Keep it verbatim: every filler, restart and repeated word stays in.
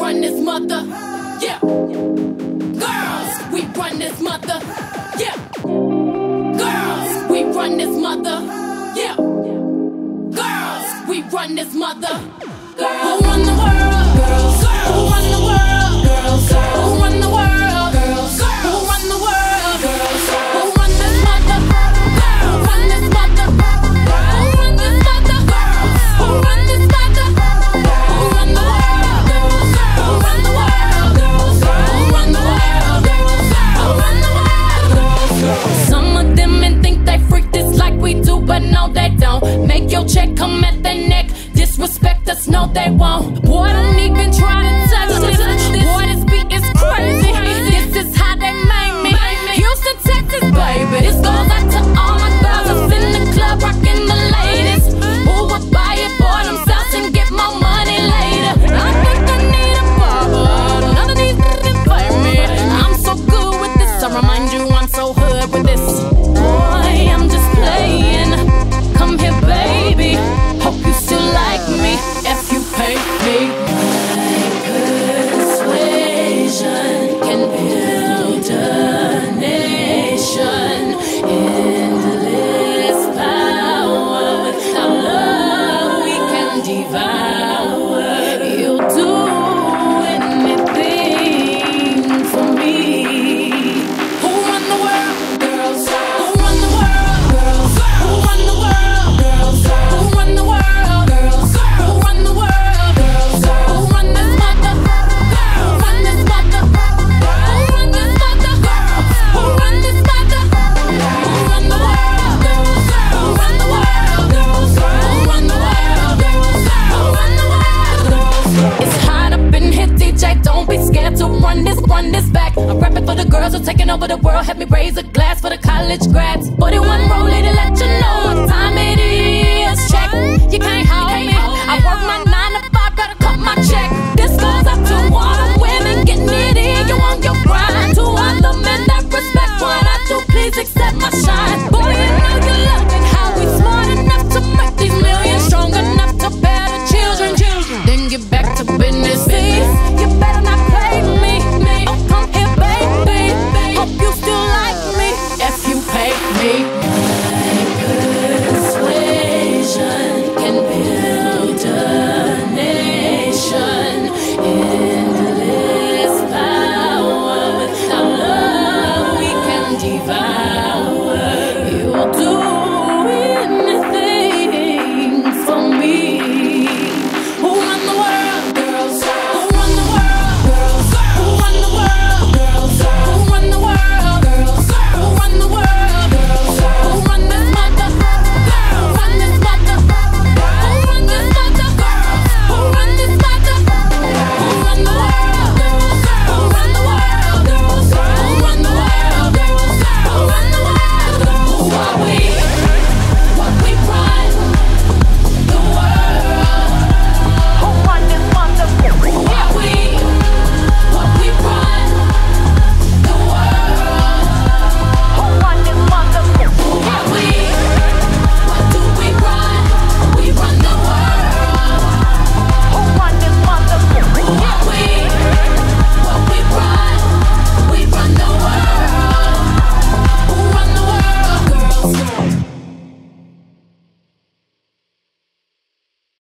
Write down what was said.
run this mother. Yeah. Girls, we run this mother. Yeah. Girls, we run this mother. Yeah. Girls, we run this mother. Girls. Who run the world? Girls. Who run the world? Girls. Who run the world? Girls. Who run the world? Girls. Who run this mother? Who run this mother? Who run this mother? Who run this mother? Who run the world? Who run the world? Who run the world? Who run the world? Some of them men think they freak this like we do, but no they don't. Make your check come at their neck. Disrespect us, no they won't. Boy, don't even try to touch this. Boy, this beat is crazy. This is how they make me. Houston, Texas, baby. This goes out to all my girls that's in the club rocking the latest. Who would buy it for themselves and get more money later? I think I need a barber. None of these niggas play me. I'm so good with this. I remind you I'm so hood with this. Boy, I'm just playing. Come here, baby. Hope you still like me if you pay me. My persuasion can build a nation. Endless power. Without love we can devour. You'll do anything for me. Who run the world? Girls. Who run the world? Girls. Who run the world? Girls. Who run the world? Girls. Who run the world? Girls. Who run this mother? Who run this mother? Who run this mother? Who run this mother? Who run the world? Who run the world? Who run the world? Who run the world? It's hot up in here, D J. Don't be scared to run this, run this back. I'm rapping for the girls who taking over the world. Help me raise a glass for the college grads. forty-one rollie to let you know what time it is.